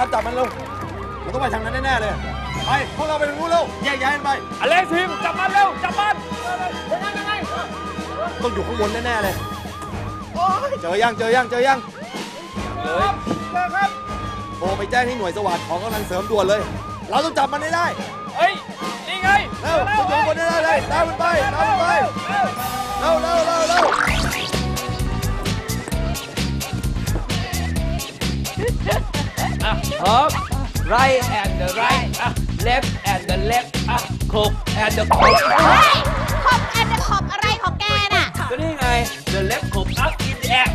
ามจับมันเร็วมันต้องไปทางนั้นแน่ๆเลยไปพวกเราไปทางนู้นเร็วแยกย้ายกันไปอเล็กทีมจับมันเร็วจับมันยังไงต้องอยู่ข้างบนแน่ๆเลยเจอยังเลยครับโทรไปแจ้งให้หน่วยสวัสดิ์ของกำลังเสริมด่วนเลยเราต้องจับมันให้ได้เฮ้ยนี่ไงเร็วอยู่ข้างบนได้เลยตามมันไปเร็วครับright and the right left and the left ขบ and the ขบขบ and the ขบอะไรของแกน่ะก็นี่ไง the left ขบ up in the air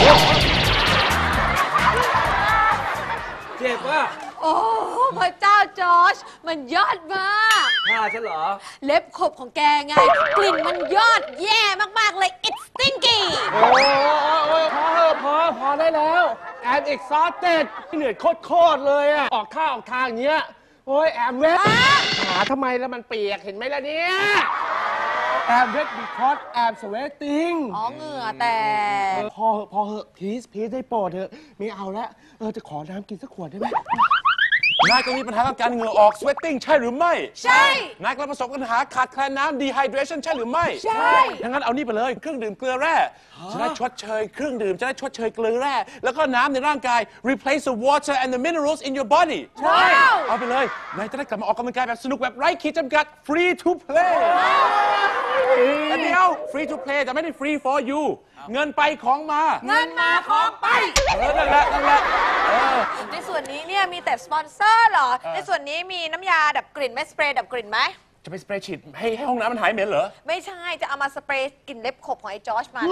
เจ็บป่ะโอ้พระเจ้าจอร์จมันยอดมากท่าฉันเหรอเล็บขบของแกไงกลิ่นมันยอดแย่มากๆเลย it's stinky โอ้พอได้แล้ว I'm exhausted เหนื่อยโคตรเลยอะออกท่าออกทางอย่างเงี้ยโอ้ยแอมเวทขาทำไมแล้วมันเปียกเห็นไหมล่ะเนี่ยแอมเวท because I'm sweating อ๋อเหงื่อแต่พอเหอะพีซได้โปรดเถอะไม่เอาแล้วจะขอน้ำกินสักขวดได้ไหมนายก็มีปัญหากับการเหงื่อออก sweating ใช่หรือไม่ใช่นายกำลังประสบปัญหาขาดแคลนน้ำ dehydration ใช่หรือไม่ใช่ดังนั้นเอานี่ไปเลยเครื่องดื่มเกลือแร่จะได้ชดเชยเครื่องดื่มจะได้ชดเชยเกลือแร่แล้วก็น้ำในร่างกาย replace the water and the minerals in your body ใช่เอาไปเลยนายจะได้กลับมาออกกำลังกายแบบสนุกแบบไร้ขีดจำกัด free to play แต่เดียว free to play แต่ไม่ได้ free for you เงินไปของมาเงินมาของไปนั่นแหละในส่วนนี้เนี่ยมีแต่สปอนเซอร์เหรอในส่วนนี้มีน้ำยาดับกลิ่นไหมสเปรย์ดับกลิ่นไหมจะไปสเปรย์ฉีดให้ห้องน้ำมันหายเหม็นเหรอไม่ใช่จะเอามาสเปรย์กลิ่นเล็บขบของไอ้จอร์จมัน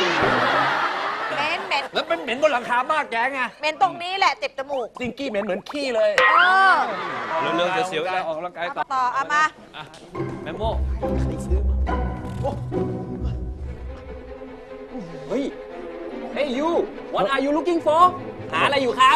เหม็นแล้วเป็นเหม็นบนหลังคาบ้านแกไงเหม็นตรงนี้แหละเจ็บจมูกซิงกี้เหม็นเหมือนขี้เลยเรื่องจะเสียเวลาออกกำลังกายต่อเอามาแมมโม่ซื้อมาเฮ้ย Hey you what are you looking for หาอะไรอยู่ครับ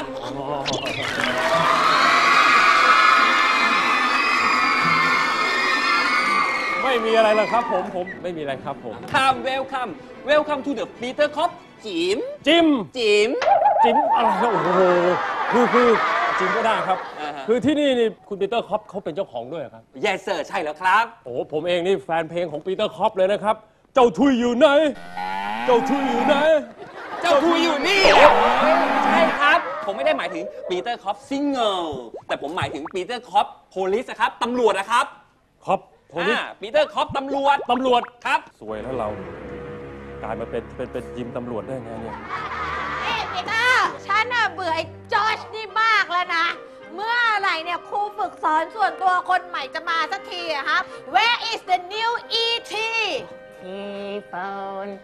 ไม่มีอะไรหรอกครับผมไม่มีอะไรครับผม Welcome to the Peter Cop จิมอะไรโอ้โหคือจิมก็ได้ครับคือที่นี่คุณปีเตอร์คอปเขาเป็นเจ้าของด้วยครับ Yes sir ใช่แล้วครับโอ้ผมเองนี่แฟนเพลงของปีเตอร์คอปเลยนะครับเจ้าทุยอยู่ไหนเจ้าทุยอยู่นี่ใช่ครับผมไม่ได้หมายถึงปีเตอร์คอปซิงเกิลแต่ผมหมายถึงปีเตอร์คอปโพลิสครับตำรวจนะครับคอปโพลิสปีเตอร์คอปตำรวจครับสวยแล้วเรากลายมาเป็นยิมตำรวจได้ไงเนี่ยปีเตอร์ฉันน่ะเบื่อไอ้จอร์จนี่มากแล้วนะเมื่อไหร่เนี่ยครูฝึกสอนส่วนตัวคนใหม่จะมาสักทีอะครับ Where is the new ET phone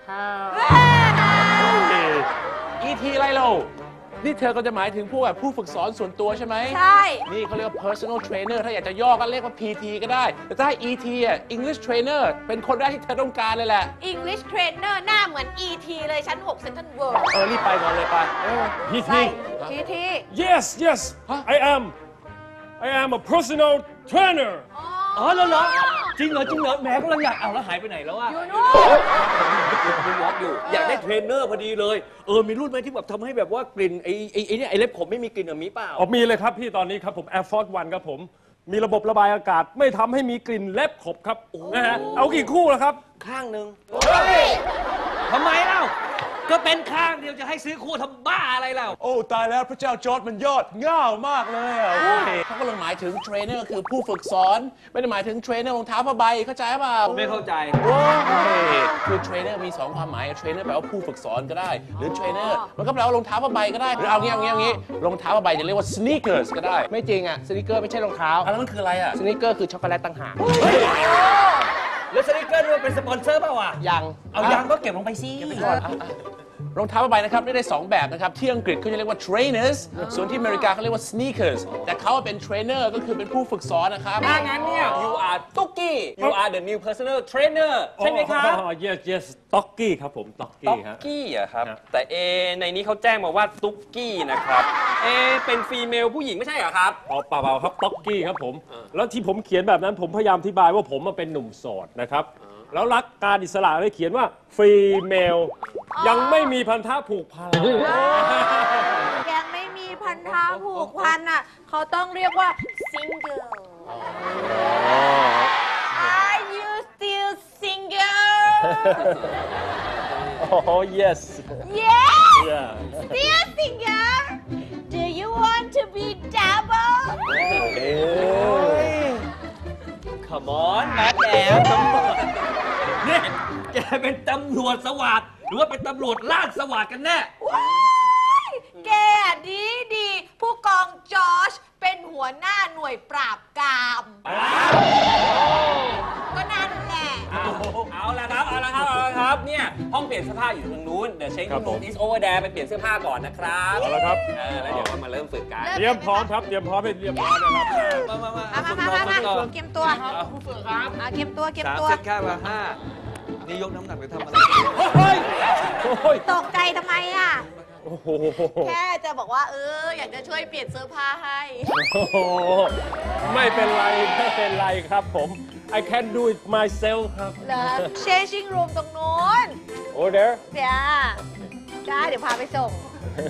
ET อะไรเรานี่เธอก็จะหมายถึงผู้ฝึกสอนส่วนตัวใช่ไหมใช่นี่เขาเรียกว่า personal trainer ถ้าอยากจะย่อก็เรียกว่า PT ก็ได้แต่ถ้า ET English trainer เป็นคนแรกที่เธอต้องการเลยแหละ English trainer หน้าเหมือน ET เลยชั้น6 Central World รีบไปก่อนเลยไป PT Yes I am a personal trainer อ๋อเหรอจริงเหรอแหมกำลังอยากเอาแล้วหายไปไหนแล้วอะอยู่นู่นวอล์กอยู่อยากได้เทรนเนอร์พอดีเลยมีรุ่นไหมที่แบบทำให้แบบว่ากลิ่นไอ้เล็บผมไม่มีกลิ่นมีเปล่ามีเลยครับพี่ตอนนี้ครับผม Air Force One ครับผมมีระบบระบายอากาศไม่ทำให้มีกลิ่นเล็บขบครับนะฮะเอากี่คู่ล่ะครับข้างหนึ่งทำไมเล่าก็เป็นข้างเดียวจะให้ซื้อคู่ทำบ้าอะไรเล่าโอ้ตายแล้วพระเจ้าจอร์จมันยอดง่ามากเลยเขากำลังหมายถึงเทรนเนอร์คือผู้ฝึกสอนไม่ได้หมายถึงเทรนเนอร์รองเท้าผ้าใบเข้าใจเปล่าไม่เข้าใจคือเทรนเนอร์มี2ความหมายเทรนเนอร์แปลว่าผู้ฝึกสอนก็ได้หรือเทรนเนอร์มันก็แปลว่ารองเท้าผ้าใบก็ได้หรือเอางี้รองเท้าผ้าใบจะเรียกว่า sneakers ก็ได้ไม่จริงอ่ะ sneaker ไม่ใช่รองเท้าแล้วมันคืออะไรอ่ะ sneaker คือช็อกโกแลตต่างหากแล้วสนิเกอร์นี่เป็นสปอนเซอร์เปล่าวะยังเอายังก็เก็บลงไปซิรองเท้าผ้าใบนะครับได้2แบบนะครับที่อังกฤษเขาจะเรียกว่า trainers ส่วนที่อเมริกาเขาเรียกว่า sneakers แต่เขาเป็น trainer ก็คือเป็นผู้ฝึกสอนนะครับถ้างั้นเนี่ย you are ตุ๊กกี้ you are the new personal trainer ใช่ไหมครับ yes ต๊อกกี้ครับผมต๊อกกี้อะครับแต่ในนี้เขาแจ้งมาว่าตุ๊กกี้นะครับเป็นฟีเมลผู้หญิงไม่ใช่เหรอครับเปล่าครับต๊อกกี้ครับผมแล้วที่ผมเขียนแบบนั้นผมพยายามอธิบายว่าผมเป็นหนุ่มโสดนะครับแล้วรักการอิสระเลยเขียนว่าฟีเมลยังไม่มีพันธะผูกพันยังไม่มีพันธะความผูกพันอ่ะ เขาต้องเรียกว่า single Are you still single Oh yes Yes yeah still single Do you want to be double Come on แมทแอมนี่แกเป็นตำรวจสวัสดหรือว่าเป็นตำรวจลาดสวัสดกันแน่ว้ายแกดีผู้กองจอร์จเป็นหัวหน้าหน่วยปราบกาม ก็นั่นแหละเอาละครับเนี่ยห้องเปลี่ยนเสื้อผ้าอยู่ทางนู้นเดี๋ยวเช็คครับผมอิสโอเวอร์แดไปเปลี่ยนเสื้อผ้าก่อนนะครับเอาละครับแล้วเดี๋ยวมาเริ่มฝึกกันเตรียมพร้อมครับเตรียมพร้อมให้เรียบร้อยนะครับมาเก็บตัวเก็บตัว 3 เซตค่ามา5นี่ยกน้ำหนักไปทำอะไรโอ้ยตกใจทำไมอ่ะโอ้โหแค่จะบอกว่าอยากจะช่วยเปลี่ยนเสื้อผ้าให้โอ้โหไม่เป็นไรครับผม I can do it myself ครับเหรอ changing room ตรงนู้น Oh there เดี๋ยวพาไปส่ง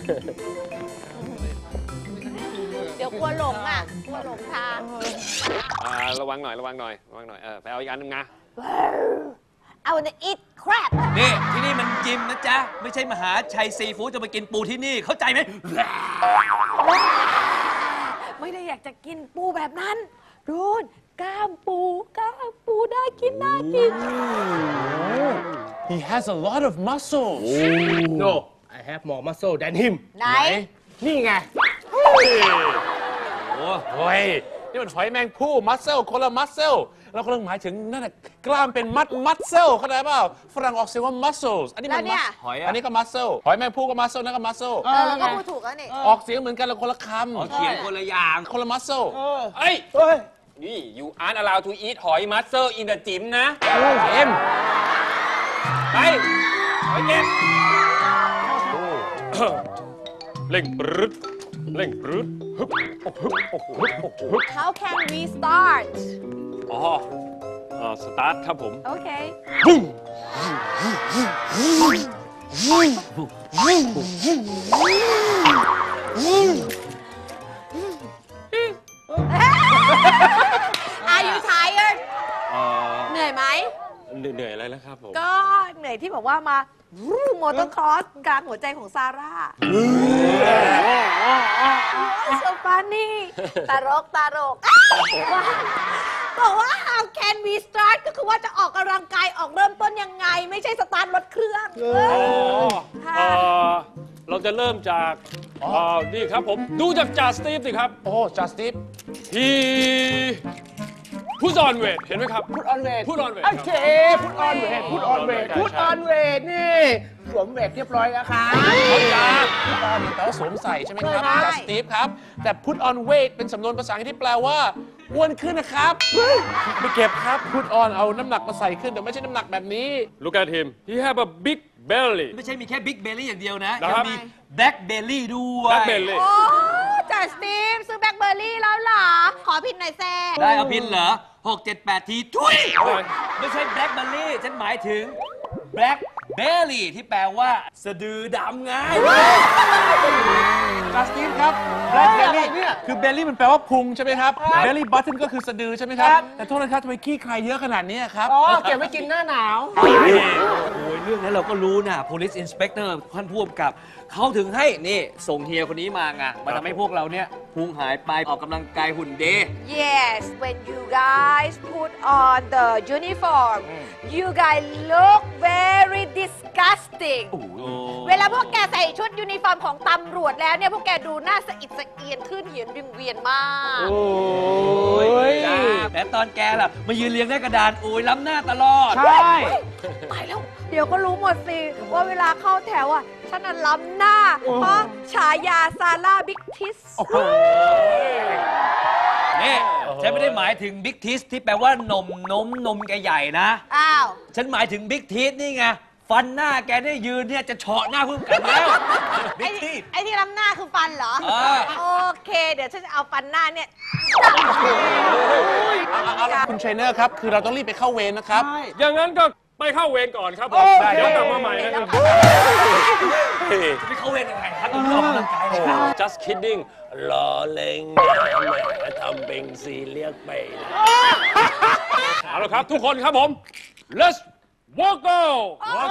เดี๋ยวกลัวหลงทางระวังหน่อยไปเอาอีกอันนึงนะ I wanna eat crab นี่ที่นี่มันยิมนะจ๊ะ ไม่ใช่มหาชัยซีฟู้ดจะมากินปูที่นี่เข้าใจไหมไม่ได้อยากจะกินปูแบบนั้นดูนกล้ามปูน่ากิน He has a lot of muscles No I have more muscle than him ไหนนี่ไงโอ้ยนี่มันหอยแมงผู้ muscle คนละ muscle เรากำลังหมายถึงนั่นแหละกล้ามเป็นmuscle เข้าใจเปล่าฝรั่งออกเสียงว่า muscles อันนี้มันแล้วเนี่ยหอยอันนี้ก็ muscle หอยแมงผู้ก็ muscle นั่นก็ muscle ก็พูดถูกแล้วนี่ออกเสียงเหมือนกันแล้วคนละคเขียนคนละอย่างำคนละ muscle เอ้ยนี่ you aren't allowed to eat หอยมัสเซอร์in the gym นะเอ็มไปหอยเก็บเร่งปรึ๊ดฮึบฮึบฮึบ How can we start อ๋อสตาร์ทครับผมโอเค Are you tired เหนื่อยไหมเหนื่อยอะไรแล้วครับผมก็เหนื่อยที่บอกว่ามาโมโตครอสกลางหัวใจของซาร่าโซฟานี่ตลกบอกว่า how can we start ก็คือว่าจะออกกำลังกายออกเริ่มต้นยังไง ไม่ใช่สตาร์ทรถเครื่องค่ะเราจะเริ่มจากนี่ครับผมดูจากจ่าสตีฟสิครับโอ้จัสติฟที่ผู้สอนเวทเห็นไหมครับ Put on weight Put on weight โอเค Put on weight Put on weight Put on weight นี่สวมเวทเรียบร้อยแล้วครับแต่ว่าสวมใส่ใช่ไหมครับใช่จัสติฟครับ แต่ put on weight เป็นสำนวนภาษาอังกฤษที่แปลว่าอ้วนขึ้นนะครับไม่เก็บครับ put on เอาน้ำหนักมาใส่ขึ้นแต่ไม่ใช่น้ำหนักแบบนี้ Look at him he have a big belly ไม่ใช่มีแค่บิ๊กเบลลี่อย่างเดียวนะนะยัครับงมีแบล็กเบลลี่ด้วย Black belly โอ้จ่าสตีฟซื้อแบล็คเบอร์รี่แล้วเหรอ ขอผิดหน่อยแซ่ได้เอาพินเหรอ 6 7 8 ทีทุยไม่ใช่แบล็กเบลลี่ฉันหมายถึงแบล็กเบลลี่ที่แปลว่าสะดือดำไงจัสติฟครับ black belly คือ belly มันแปลว่าพุงใช่ไหมครับ belly button ก็คือสะดือใช่ไหมครับ แต่โทษนะครับทำไมขี้ใครเยอะขนาดนี้ครับอ๋อ เก็บไว้กินหน้าหนาวโอ้ยเรื่องนั้นเราก็รู้นะ police inspector ท่านผู้กำกับเขาถึงให้นี่ส่งเฮียคนนี้มาไงมาทำให้พวกเราเนี่ยพุงหายไปออกกำลังกายหุ่นเด Yes when you guys put on the uniform you guys look very disgusting เวลาพวกแกใส่ชุดยูนิฟอร์มของตำรวจแล้วเนี่ยพวกแกดูหน้าสะอิดสะเอียนขึ้นเหียนวิงเวียนมากโอ้ยแต่ตอนแกล่ะ มายืนเรียงหน้ากระดาน โอ้ยล้ำหน้าตลอดใช่ตายแล้ว เดี๋ยวก็รู้หมดสิ ว่าเวลาเข้าแถวอ่ะ ฉันน่ะล้ำหน้า เพราะฉายาซาร่าบิ๊กทิสนี่ฉันไม่ได้หมายถึงบิ๊กทิสที่แปลว่านมแกใหญ่นะอ้าวฉันหมายถึงบิ๊กทิสนี่ไง ฟันหน้าแกได้ยืนเนี่ยจะเฉาะหน้าพุ่งกันแล้วไอ้บิ๊กทิสไอ้ที่ล้ำหน้าคือฟันเหรอ โอเค เดี๋ยวฉันจะเอาฟันหน้าเนี่ยคุณเทรนเนอร์ครับ คือเราต้องรีบไปเข้าเวรนะครับอย่างนั้นก็ไปเข้าเวรก่อนครับผมเดี๋ยวกลับมาใหม่นะครับไม่เข้าเวรยังไงครับออกกำลังกายเลยครับ just kidding ล้อเล่นทำเป็นซีเรียสไปนะเอาละครับทุกคนครับผม let's walk out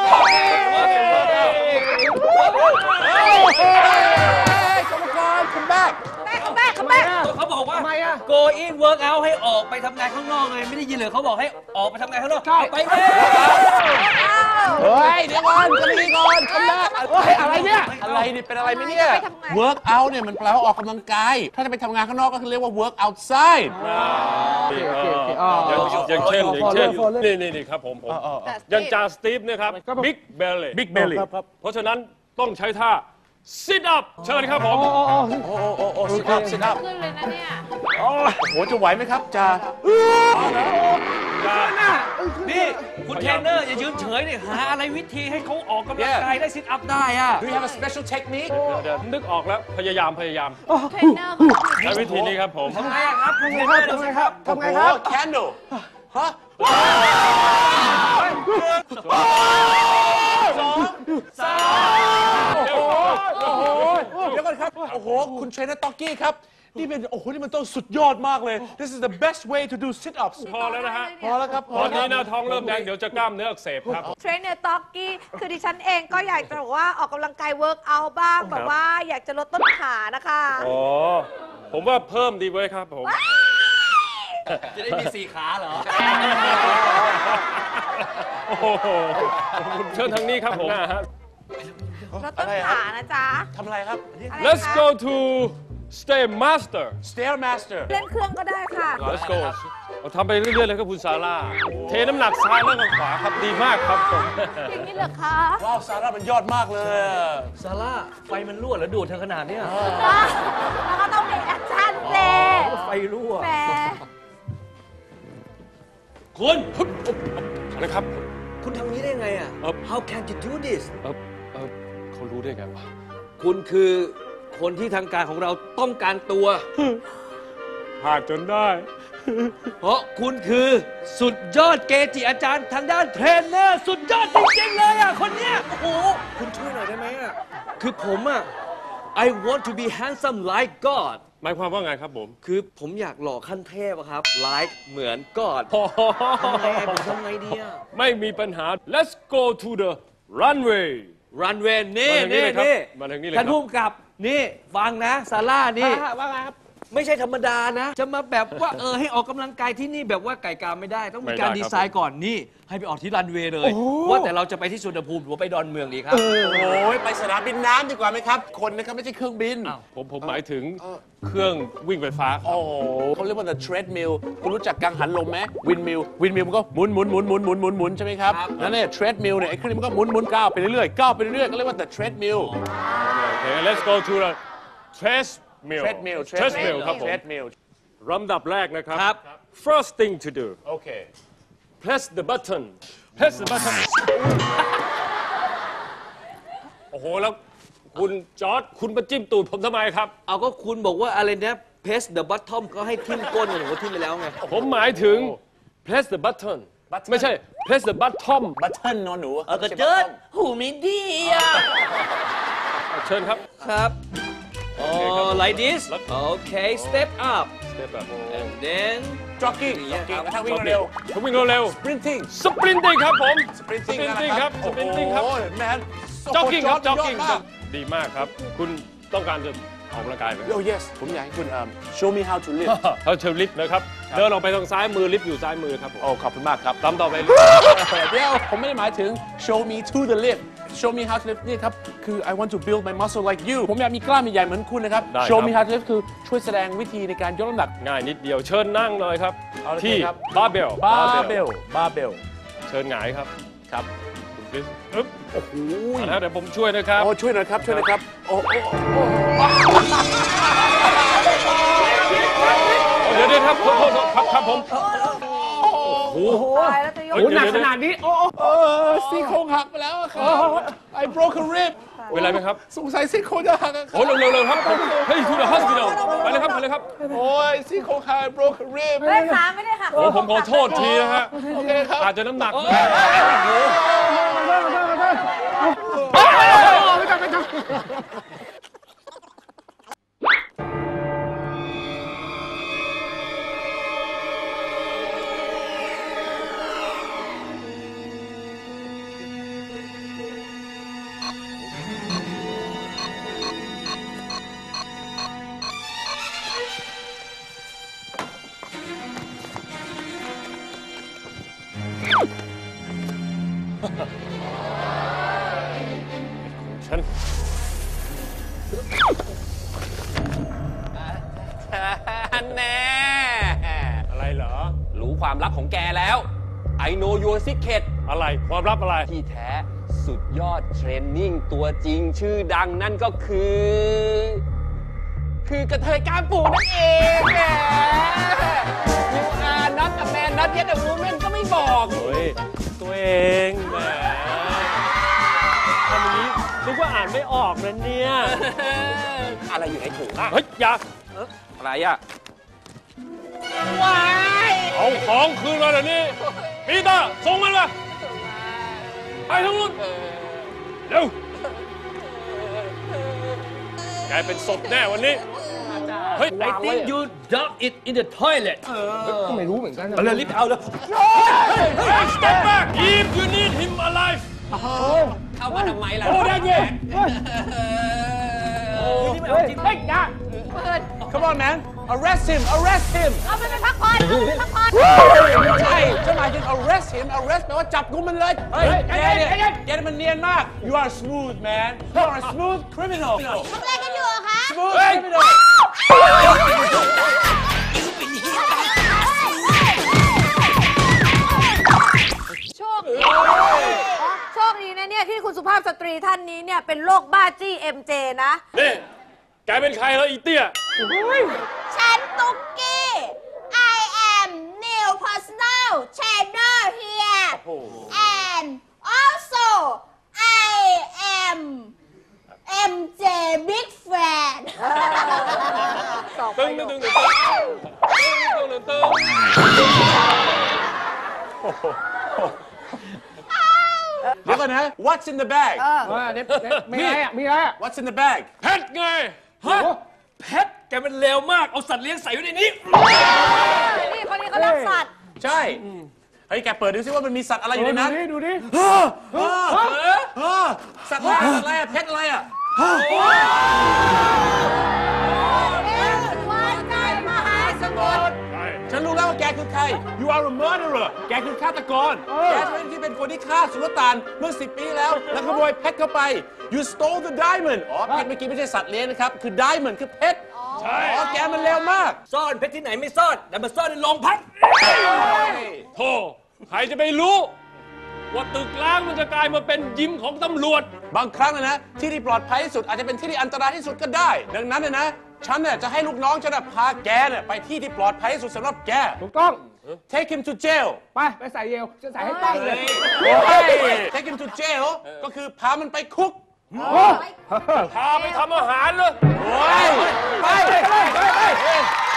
เขาบอกว่า go in work out ให้ออกไปทำงานข้างนอกไงไม่ได้ยินเลยเขาบอกให้ออกไปทำงานข้างนอกเอาไปเลยเฮ้ย เดี๋ยวก่อนจะมีก่อนคำแรกอะไรเนี่ยอะไรนี่เป็นอะไรไหมเนี่ย work out เนี่ยมันแปลว่าออกกำลังกาย ถ้าจะไปทำงานข้างนอกก็คือเรียกว่า work outside อย่างเช่นนี่ครับผมอย่างจ่าสตีฟเนี่ยครับ big belly big belly เพราะฉะนั้นต้องใช้ท่า sit up เชิญครับผม sit up sit up ขึ้นเลยนะเนี่ยโอ้โหจะไหวไหมครับจ่านี่คุณเทรนเนอร์อย่ายืนเฉยเนี่ยหาอะไรวิธีให้เขาออกกำลังกายได้ซิทอัพได้อะ Do you have a special technique เดี๋ยวนึกออกแล้วพยายามเทรนเนอร์เขาใช้วิธีนี้ครับผมทำไงอะครับคุณเทรนเนอร์ดูสิครับทำไงครับ candle ฮะเดี๋ยวก่อนครับ โอ้โห คุณเทรนเนอร์ต็อกกี้ครับ นี่เป็น โอ้โห นี่มันต้องสุดยอดมากเลย This is the best way to do sit ups พอแล้วนะฮะพอแล้วครับตอนนี้หน้าท้องเริ่มแดงเดี๋ยวจะกล้ามเนื้ออักเสบครับเทรนเนอร์ต็อกกี้คือดิฉันเองก็อยากจะบอกว่าออกกำลังกายเวิร์กเอาบ้างแบบว่าอยากจะลดต้นขานะคะอ๋อ ผมว่าเพิ่มดีไว้ครับผมจะได้มี4ขาเหรอโอ้โหเชิญทางนี้ครับผมลดต้นขานะจ๊ะทำอะไรครับอะไร Let's คะ go to stay master Stairmaster เล่นเครื่องก็ได้ค่ะ Let's go เราทำไปเรื่อยๆเลยครับคุณซาร่า เทน้ำหนักซ้ายแล้วก็ขวาครับดีมากครับผมอย่างนี้เหรอคะว้าว ซาร่ามันยอดมากเลยซาร่าไฟมันรั่วแล้วดูดเธอขนาดเนี้ยแล้วก็ต้องมีแอคชั่นเซ่ไฟรั่วแหมคุณอะไรครับคุณทำนี้ได้ไงอ่ะ How can you do this เขารู้ได้ไงวะคุณคือคนที่ทางการของเราต้องการตัวพลาดจนได้เพราะคุณคือสุดยอดเกจิอาจารย์ทางด้านเทรนเนอร์สุดยอดจริงๆเลยอ่ะคนเนี้ยโอ้โหคุณช่วยหน่อยได้ไหมอ่ะคือผมอ่ะ I want to be handsome like God หมายความว่าไงครับผมคือผมอยากหล่อขั้นเทพอะครับ like เหมือน God ทำไงผมทำไงดีอ่ะไม่มีปัญหา Let's go to the runway รันเวย์นี่มาทางนี้นี่เลยครับนี่มาทางนี้เลยท่านครับผู้กำกับนี่ฟังนะซาร่านี่ว่าไงครับไม่ใช่ธรรมดานะ จะมาแบบว่าให้ออกกำลังกายที่นี่แบบว่าไก่กาไม่ได้ ต้องมีการดีไซน์ก่อนนี่ ให้ไปออกที่รันเวย์เลย ว่าแต่เราจะไปที่สุวรรณภูมิหรือว่าไปดอนเมืองดีครับโอ้ยไปสนามบินน้ำดีกว่าไหมครับ คนนะครับไม่ใช่เครื่องบินผมหมายถึงเครื่องวิ่งไฟฟ้าครับโอ้โหเขาเรียกว่า the treadmill คุณรู้จักกังหันลมไหม windmill มันก็หมุนใช่ไหมครับ นั่นเนี่ย treadmill เนี่ยไอ้เครื่องนี้มันก็หมุนก้าวไปเรื่อยๆก้าวไปเรื่อยๆก็เรียกว่า the treadmill โอเค Let's go to the treadmill treadmill ครับผม treadmill ลำดับแรกนะครับครับ First thing to do โอเค press the button โอ้โห แล้วคุณจอร์ดคุณมาจิ้มตูดผมทำไมครับเอาก็คุณบอกว่าอะไรนะ press the bottom ก็ให้ทิ่มก้นผมก็ทิ่มไปแล้วไงผมหมายถึง press the button ไม่ใช่ press the bottom button นอนหนูกระเจิดหูไม่ดีอ่ะเชิญครับครับอ๋อ like this okay step up step up and then jogging อย่างเงี้ยครับถ้าวิ่งเร็วผมวิ่งเร็ว sprinting ๆ sprinting ครับผม sprinting sprinting ครับ sprinting ครับโอ้โหแมน jogging ครับยอด jogging มากดีมากครับ คุณต้องการจะออกกำลังกายไหมโอ้ yes ผมอยากให้คุณshow me how to live เขาเชิญลิฟต์นะครับ เดินออกไปทางซ้ายมือลิฟต์อยู่ซ้ายมือครับผมโอ้ขอบคุณมากครับตามต่อไปเดี๋ยวผมไม่ได้หมายถึง show me to the lift show me how to lift นี่ครับคือ I want to build my muscle like you ผมอยากมีกล้ามใหญ่ๆเหมือนคุณนะครับได้ครับ show me how to lift คือช่วยแสดงวิธีในการยกน้ำหนักง่ายนิดเดียวเชิญนั่งเลยครับเอาเลยที่ครับ barbell barbell เชิญหงายครับครับคุณคริสอึ๊บโอ้โหแล้วเดี๋ยวผมช่วยนะครับโอ้ช่วยหน่อยครับช่วยหน่อยครับโอ้เดี๋ยวครับโทษครับผมโอ้โหตายแล้วจะยกโอ้โหหนักขนาดนี้ โอ้ซี่โครงหักไปแล้วอะครับ I broke a rib เป็นไรไหมครับสงสัยซี่โครงจะหักอะครัโอ้เร็วๆครับผมเฮ้ย to the hospital ไปเลยครับโอ้ยซี่โครงหัก I broke a rib ไม่ขาไม่ได้ค่ะโอ้ผมขอโทษทีนะฮะโอเคครับอาจจะน้ำหนักโอ้ฉันแน่อะไรเหรอรู้ความลับของแกแล้ว I know your secret อะไรความลับอะไรที่แท้สุดยอดเทรนนิ่งตัวจริงชื่อดังนั่นก็คือ กระเทยกล้ามปูนั่นเองแหม You are not a man not yet a woman ก็ไม่บอกเฮ้ย ตัวเองแหมทำอย่างนี้นึกว่าอ่านไม่ออกนะเนี่ยอะไรอยู่ในถุงอะเฮ้ย อย่าอะไรอะเอาของคืนมาเดี๋ยวนี้ปีเตอร์ส่งมันมาไปทั้งนู้นเร็ว แกเป็นศพแน่วันนี้ เฮ้ย I think you dump it in the toilet ก็ไม่รู้เหมือนกันนะเอาเลยรีบเอาเลย Hey, step back if you need him alive เข้ามาทำไมล่ะโอ้ได้เว้ยเฮ้ยอย่า Come on man arrest him arrest him เอาไปพักผ่อนเอาไปพักผ่อนไม่ใช่ฉันหมายถึง arrest him arrest แปลว่าจับกุมมันเลย เฮ้ยแกเนี่ยแกมันเนียนมาก you are smooth man you are a smooth criminal ทำอะไรกันอยู่อะคะ smooth criminal โชคดีโชคดีนะเนี่ยที่คุณสุภาพสตรีท่านนี้เนี่ยเป็นโรคบ้าจี้ MJ นะนี่ แกเป็นใครเหรออีเตี้ยฉันตุ๊กกี้ I am new personal trainer here and also I am MJ big fan ตึงตึงตึงตึงตึงตึงตึงเดี๋ยวก่อนนะ what's in the bag ว่าเด็บมีอะไรอ่ะ มีอะไรอ่ะ what's in the bag เพชรไงฮะแพทแกเป็นเลวมาก เอาสัตว์เลี้ยงใส่ไว้ในนี้นี่คนนี้เขารักสัตว์ใช่เฮ้ยแกเปิดดูซิว่ามันมีสัตว์อะไรอยู่ในนั้นดูดิสัตว์อะไรอะเพชรอะไรอะวันใจมหาสมุทรฉันรู้แล้วว่าแกคือใคร you are a murderer แกคือฆาตกร แกใช่ไหมที่เป็นคนที่ฆ่าสุลต่านเมื่อ10 ปีแล้ว แล้วขโมยเพชรเข้าไป you stole the diamond อ๋อเพชรเมื่อกี้ไม่ใช่สัตว์เลี้ยงนะครับ คือ diamond คือเพชรใช่อ๋อแกมันเร็วมากซ่อนเพชรที่ไหนไม่ซ่อน แต่มาซ่อนในโรงพักโธ่ใครจะไปรู้ ว่าตึกล้างมันจะกลายมาเป็นยิมของตำรวจบางครั้งนะที่ที่ปลอดภัยที่สุดอาจจะเป็นที่ที่อันตรายที่สุดก็ได้ ดังนั้นนะฉันเนี่ยจะให้ลูกน้องฉันพาแกเนี่ยไปที่ที่ปลอดภัยที่สุดสำหรับแกถูกต้อง take him to jail ไปใส่เยลจะใส่ให้ตั้งเลย take him to jail ก็คือพามันไปคุกพาไปทำอาหารเลยโอ้ยไป